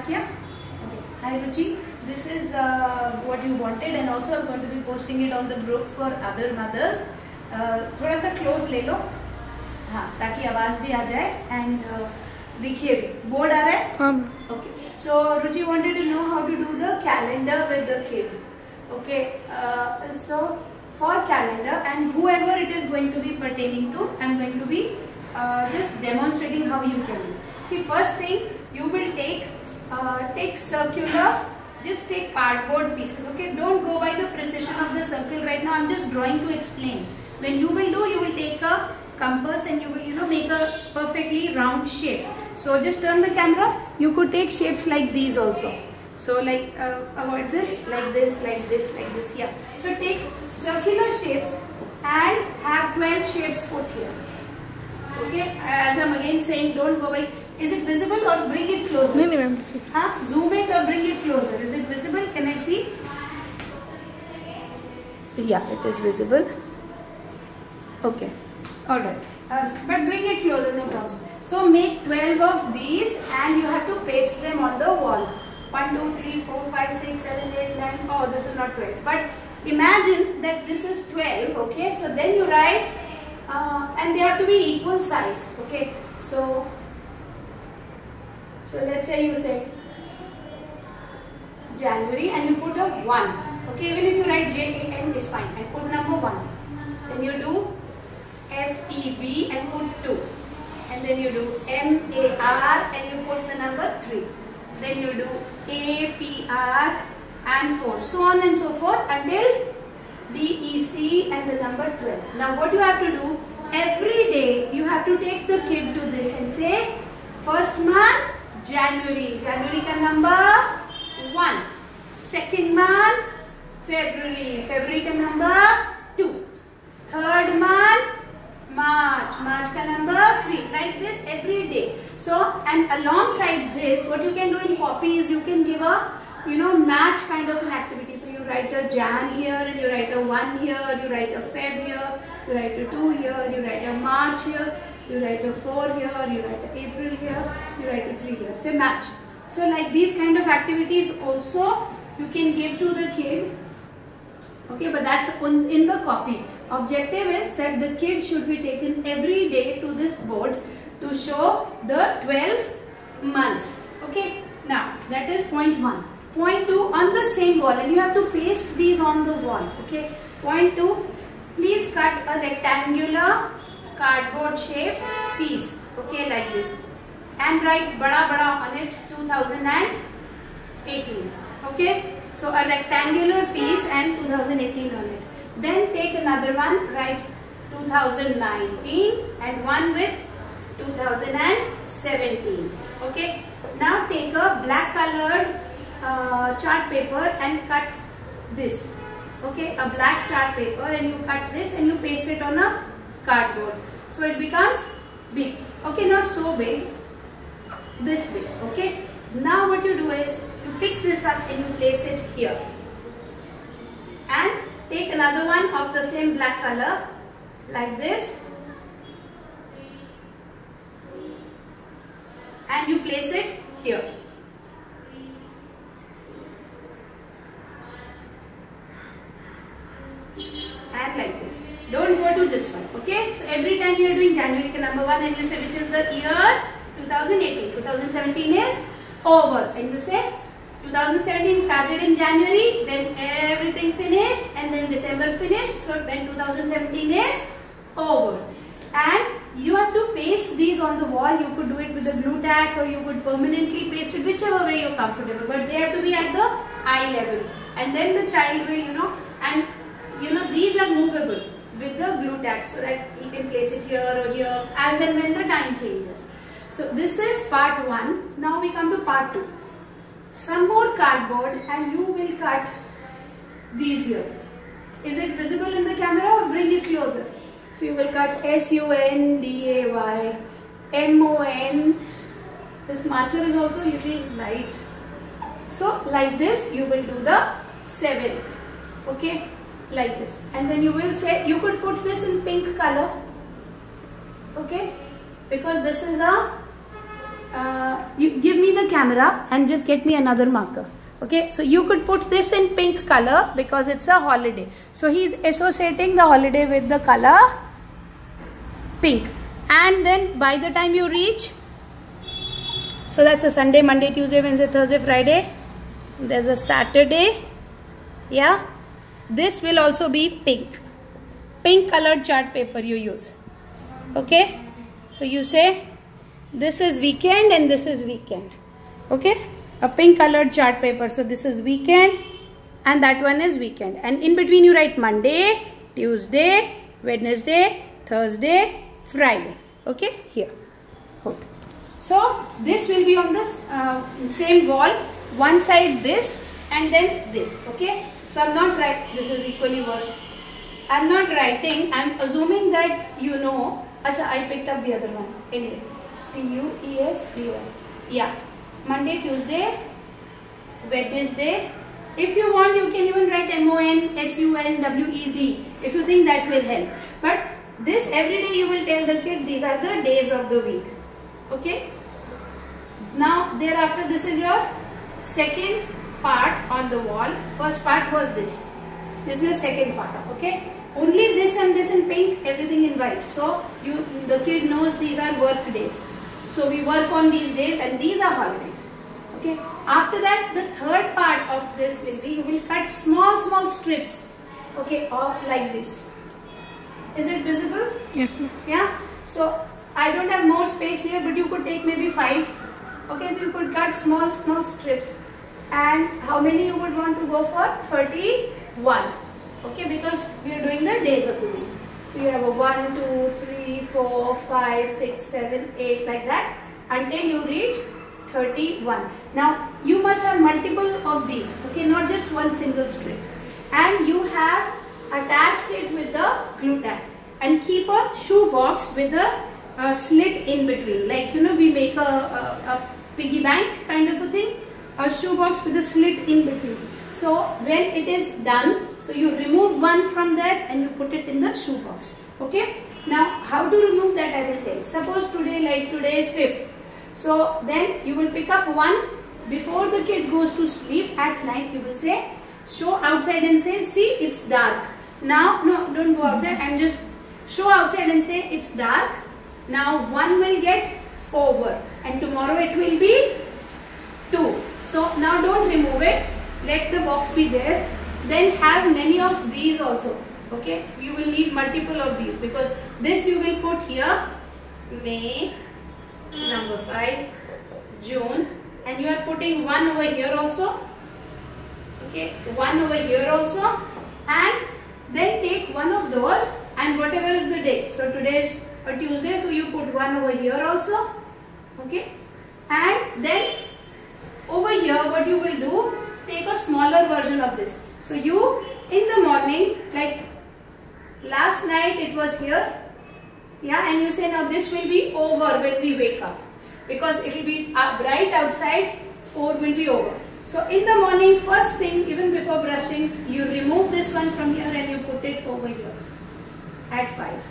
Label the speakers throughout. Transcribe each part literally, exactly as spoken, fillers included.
Speaker 1: Yeah. Okay. Hi Ruchi. This is uh, what you wanted, and also I'm going to be posting it on the group for other mothers. Uh, थोड़ा सा close ले लो, हाँ, ताकि आवाज भी आ जाए and uh, दिखिए भी. Board आ रहा है? हाँ. Okay. So Ruchi wanted to know how to do the calendar with the kid. Okay. Uh, so for calendar and whoever it is going to be pertaining to, I'm going to be uh, just demonstrating how you can do. See, first thing you will take uh, take circular. Just take cardboard pieces, okay? Don't go by the precision of the circle right now. I'm just drawing to explain. When you will do, you will take a compass and you will, you know, make a perfectly round shape. So just turn the camera. You could take shapes like these also. So like uh, avoid this, like this, like this, like this. Yeah. So take circular shapes and have twelve shapes put here. Okay. As I'm again saying, don't go by. Is it visible or bring it closer? No, no, ma'am. Huh? Zoom it or bring it closer. Is it visible? Can I see? Yeah, it is visible. Okay. Alright. Uh, but bring it closer, no problem. So make twelve of these and you have to paste them on the wall. one, two, three, four, five, six, seven, eight, nine. Oh, this is not twelve. But imagine that this is twelve. Okay. So then you write uh, and they have to be equal size. Okay. So So let's say you say January and you put a one. Okay, even if you write J A N is fine. I put number one. Then you do F E B and put two. And then you do M A R and you put the number three. Then you do A P R and four. So on and so forth until D E C and the number twelve. Now what you have to do, every day you have to take the kid to this and say first month January, January ka number one. Second month, February, February ka number two. Third month, March, March ka number three. Like this every day. So, and alongside this, what you can do in copy is you can give a, you know, match kind of an activity. So you write a Jan here, and you write a one here, you write a Feb here, you write a two here, you write a March here. You write a four here, you write a April here, you write a three here. Say match. So like these kind of activities also you can give to the kid. Okay, but that's in the copy. Objective is that the kid should be taken every day to this board to show the twelve months. Okay, now that is point one. Point two, on the same wall, and you have to paste these on the wall. Okay, point two, please cut a rectangular cardboard shape piece, okay, like this, and write bada bada on it two thousand eighteen. Okay, so a rectangular piece and two thousand eighteen on it. Then take another one, write two thousand nineteen and one with two thousand seventeen. Okay, now take a black colored uh, chart paper and cut this. Okay, a black chart paper, and you cut this and you paste it on a cardboard. So it becomes big. Okay, not so big, this big. Okay, now what you do is you pick this up and you place it here, and take another one of the same black color like this, and you place it here. And like this. Don't go to this one. Okay. So every time you are doing January number one and you say which is the year two thousand eighteen. two thousand seventeen is over. And you say two thousand seventeen started in January, then everything finished, and then December finished. So then two thousand seventeen is over. And you have to paste these on the wall. You could do it with a glue tack or you could permanently paste it, whichever way you're comfortable. But they have to be at the eye level. And then the child will, you know, and you know, these are movable with the glue tack so that you can place it here or here as and when the time changes. So this is part one. Now we come to part two. Some more cardboard and you will cut these here. Is it visible in the camera or bring it closer? So you will cut S U N D A Y, M O N. This marker is also a little light. So like this you will do the seven. Okay. Like this, and then you will say, you could put this in pink color, okay, because this is a uh, you give me the camera and just get me another marker. Okay, so you could put this in pink color because it's a holiday. So he's associating the holiday with the color pink. And then by the time you reach, so that's a Sunday, Monday, Tuesday, Wednesday, Thursday, Friday. There's a Saturday. Yeah, this will also be pink. Pink colored chart paper you use. Okay, so you say this is weekend and this is weekend. Okay, a pink colored chart paper. So this is weekend and that one is weekend. And in between you write Monday, Tuesday, Wednesday, Thursday, Friday. Okay, here. Hope. So this will be on this uh, same wall. One side this and then this. Okay. So I'm not writing. This is equally worse. I'm not writing. I'm assuming that you know. Achha, I picked up the other one. Anyway. T U E S D Y. Yeah. Monday, Tuesday, Wednesday. If you want, you can even write M O N, S U N, W E D. If you think that will help. But this every day you will tell the kid these are the days of the week. Okay. Now thereafter this is your second part on the wall. First part was this. This is your second part. Okay. Only this and this in pink, everything in white. So you, the kid knows these are work days. So we work on these days and these are holidays. Okay. After that, the third part of this will be you will cut small small strips. Okay, or like this. Is it visible?
Speaker 2: Yes, ma'am.
Speaker 1: Yeah. So I don't have more space here, but you could take maybe five. Okay, so you could cut small small strips. And how many you would want to go for? thirty-one. Okay, because we are doing the days of the week. So you have a one, two, three, four, five, six, seven, eight like that until you reach thirty-one. Now you must have multiple of these. Okay, not just one single strip. And you have attached it with the glue tag. And keep a shoe box with a, a slit in between. Like, you know, we make a, a, a piggy bank kind of a thing. A shoe box with a slit in between. So when it is done, so you remove one from there and you put it in the shoe box. Okay. Now how to remove that I will tell you. Suppose today, like today is fifth. So then you will pick up one before the kid goes to sleep at night. You will say, show outside and say, see, it's dark. Now, no, don't go outside. I'm just show outside and say it's dark. Now one will get over and tomorrow it will be two. So now don't remove it. Let the box be there. Then have many of these also. Okay. You will need multiple of these because this you will put here. May, number five, June, and you are putting one over here also. Okay. One over here also. And then take one of those and whatever is the day. So today is a Tuesday. So you put one over here also. Okay. And then over here what you will do, take a smaller version of this. So you in the morning, like last night it was here. Yeah, and you say now this will be over when we wake up. Because it will be bright outside, four will be over. So in the morning, first thing, even before brushing, you remove this one from here and you put it over here at five.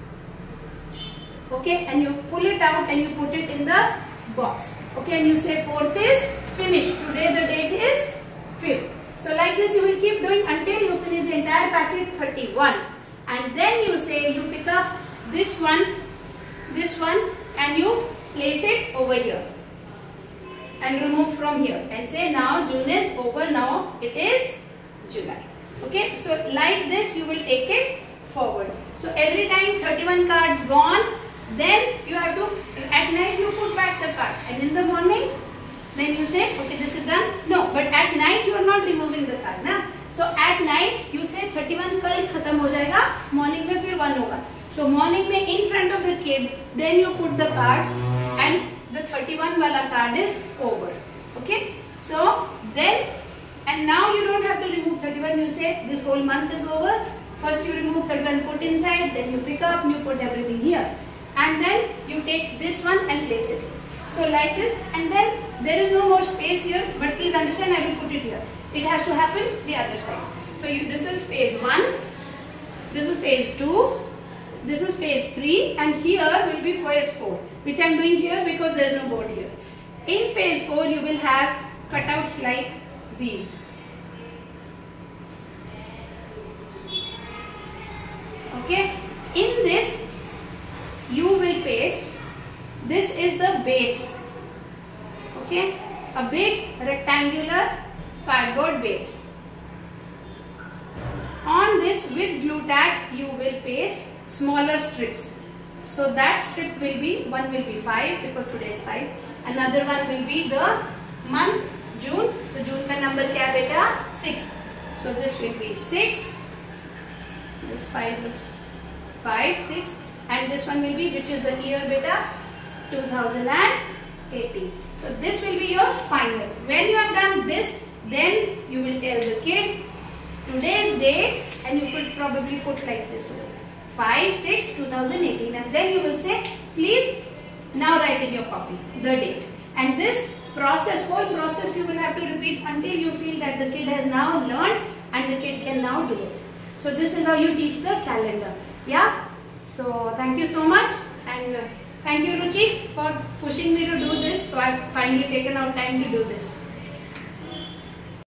Speaker 1: Okay, and you pull it out and you put it in the box. Okay, and you say fourth is finished. Today the date is fifth. So like this you will keep doing until you finish the entire packet thirty-one. And then you say you pick up this one, this one and you place it over here. And remove from here and say now June is over, now it is July. Okay, so like this you will take it forward. So every time thirty-one cards gone, then you have to, at night you put back the cards and in the morning then you say okay this is done. No, but at night you are not removing the card na. So at night you say thirty-one kal khatam ho jayega, morning mein fir one hoga. So morning mein in front of the kid, then you put the cards and the thirty-one wala card is over. Okay, so then and now you don't have to remove thirty-one. You say this whole month is over. First you remove thirty-one, put inside, then you pick up, you put everything here, and then you take this one and place it. So like this, and then there is no more space here. But please understand, I will put it here. It has to happen the other side. So you, this is phase one. This is phase two. this is phase three, and here will be phase four, which I am doing here because there is no board here. In phase four, you will have cutouts like these. Okay. In this, you will paste. This is the base. Okay. A big rectangular cardboard base. On this, with glue tack, you will paste smaller strips. So that strip will be, one will be five because today is five. Another one will be the month June. So June ka number kya beta? six. So this will be six. This five looks five, six. And this one will be, which is the year beta? two thousand eighteen. So this will be your final. When you have done this, then you will tell the kid today's date, and you could probably put like this five six two thousand eighteen, and then you will say please now write in your copy the date. And this process, whole process you will have to repeat until you feel that the kid has now learned and the kid can now do it. So this is how you teach the calendar. Yeah. So thank you so much, and uh, thank you Ruchi for pushing me to do this. So I have finally taken out time to do this.